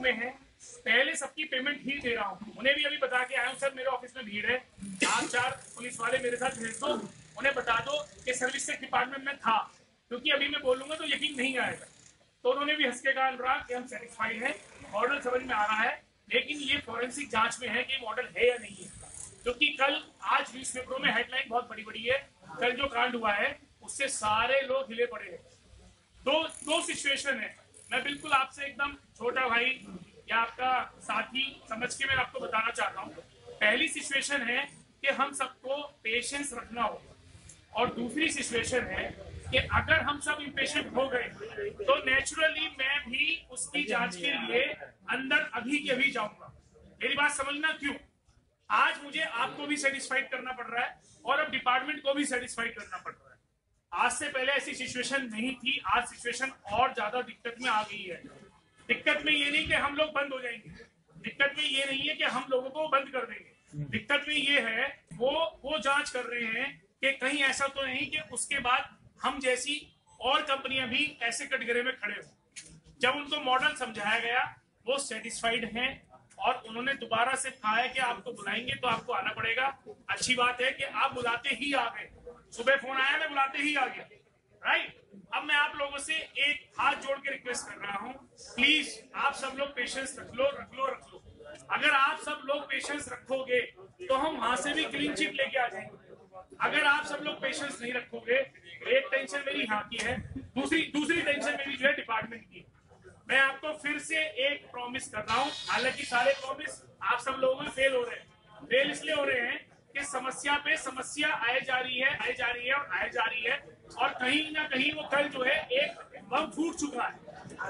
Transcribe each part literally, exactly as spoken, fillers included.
में है, पहले सबकी पेमेंट ही दे रहा हूँ। उन्हें भी अभी बता के आया हूँ, सर मेरे ऑफिस में भीड़ है, आप चार पुलिस वाले मेरे साथ भेज दो, उन्हें बता दो कि सर्विस डिपार्टमेंट में था, क्योंकि अभी मैं बोलूंगा तो यकीन नहीं आएगा। तो उन्होंने भी हंस के कहा अनुराग कि हम सेटिस्फाइड हैं, मॉडल समझ में आ रहा है, लेकिन ये फॉरेंसिक जांच में है कि मॉडल है या नहीं है। क्योंकि कल आज न्यूज़पेपरों में हेडलाइन बहुत बड़ी बड़ी है, कल जो कांड हुआ है उससे सारे लोग हिले पड़े हैं। दो दो सिचुएशन है, मैं बिल्कुल आपसे एकदम छोटा भाई या आपका साथी समझ के मैं आपको बताना चाहता हूँ। पहली सिचुएशन है कि हम सबको पेशेंस रखना होगा, और दूसरी सिचुएशन है कि अगर हम सब इम्पेशेंट हो गए तो नेचुरली मैं भी उसकी जांच के लिए अंदर अभी के अभी जाऊंगा। मेरी बात समझना क्यों? आज मुझे आपको भी सेटिस्फाइड करना पड़ रहा है और अब डिपार्टमेंट को भी सेटिस्फाइड करना पड़ रहा है। आज से पहले ऐसी सिचुएशन नहीं थी, आज सिचुएशन और ज्यादा दिक्कत में आ गई है। दिक्कत में ये नहीं कि हम लोग बंद हो जाएंगे, दिक्कत में ये नहीं है कि हम लोगों को बंद कर देंगे, दिक्कत में ये है वो वो जांच कर रहे हैं कि कहीं ऐसा तो नहीं कि उसके बाद हम जैसी और कंपनियां भी ऐसे कटघरे में खड़े हो। जब उनको मॉडल समझाया गया वो सेटिस्फाइड हैं और उन्होंने दोबारा से कहा है कि आपको बुलाएंगे तो आपको आना पड़ेगा। अच्छी बात है कि आप बुलाते ही आ गए, सुबह फोन आया मैं बुलाते ही आ गया, राइट। अब मैं आप लोगों से एक हाथ जोड़ के रिक्वेस्ट कर रहा हूँ, प्लीज आप सब लोग पेशेंस रख लो रख लो रख लो। अगर आप सब लोग पेशेंस रखोगे तो हम वहां से भी क्लीन चिट लेके आ जाएंगे। अगर आप सब लोग पेशेंस नहीं रखोगे, एक टेंशन मेरी यहाँ की है, दूसरी दूसरी टेंशन मेरी जो है डिपार्टमेंट की। मैं आपको फिर से एक प्रॉमिस कर रहा हूँ, हालांकि सारे प्रॉमिस आप सब लोगों में फेल हो रहे हैं। फेल इसलिए हो रहे हैं कि समस्या पे समस्या आए जा रही है आए जा रही है और आए जा रही है, और कहीं ना कहीं वो कल जो है एक बम फूट चुका है।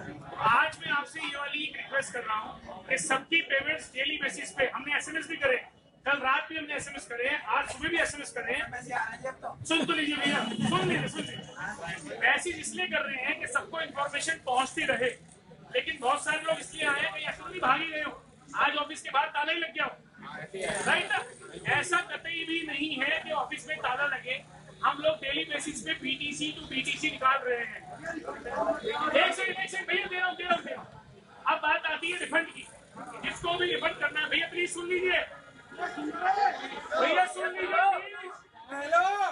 आज मैं आपसे ये वाली रिक्वेस्ट कर रहा हूँ कि सबकी पेमेंट्स डेली बेसिस पे, हमने एसएमएस भी करे, कल रात भी हमने एसएमएस करे हैं, आज सुबह भी एसएमएस करे हैं। सुन तो लीजिए भैया, सुन लीजिए सुन लीजिए मैसेज इसलिए कर रहे हैं कि सबको इन्फॉर्मेशन पहुंचती रहे, लेकिन बहुत सारे लोग इसलिए आए हैं ऐसा नहीं भाग ही गए हो, आज ऑफिस के बाद ताला ही लग गया हो, राइट ना? ऐसा कतई भी नहीं है कि ऑफिस में ताला लगे। हम लोग डेली बेसिस पे पीटीसी टू बीटीसी निकाल रहे हैं। एक सेकंड एक सेकंड भैया, दे रहा हूँ दे रहा हूँ दे रहा हूँ। अब बात आती है रिफंड की, जिसको भी रिफंड करना है भैया प्लीज सुन लीजिए, भैया सुन लीजिए, हेलो,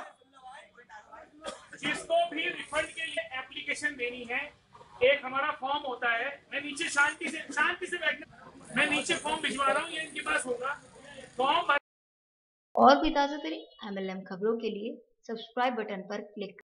जिसको भी रिफंड के लिए एप्लीकेशन देनी है, एक हमारा फॉर्म होता है, मैं नीचे शांति से शांति से बैठना, मैं नीचे फॉर्म भिजवा रहा हूँ, ये इनके पास होगा फॉर्म। और भी ताज़ा तरीन एमएलएम खबरों के लिए सब्सक्राइब बटन पर क्लिक